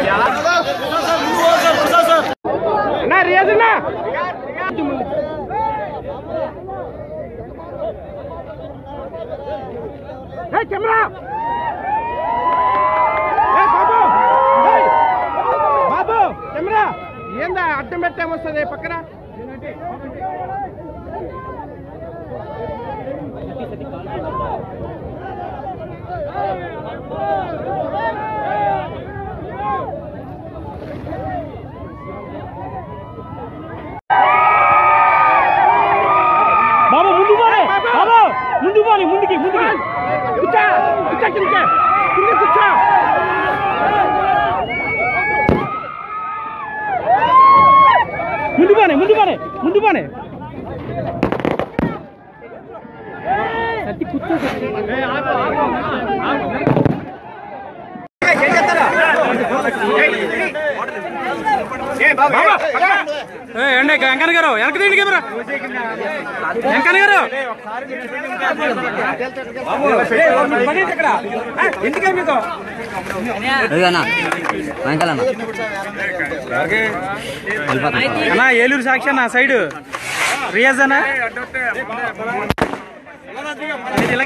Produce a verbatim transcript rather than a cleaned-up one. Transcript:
camera బాబు camera ఏందా అడ్డం పెట్టేమొస్తుంది పక్కన బాబు ముందు పోనీ బాబు ముందు పోనీ ముందుకి ముందుకి కూర్చో కూర్చో కిందకి కిందకి కూర్చో ముందు పోనీ ముందు పోనీ ముందు పోనీ కూర్చో అండి వెంకన్న గారు వెనక తీయండి కెమెరా వెంకన్న గారు అన్నా ఏలూరు సాక్షి అన్న సైడ్ రియాజ్ అన్న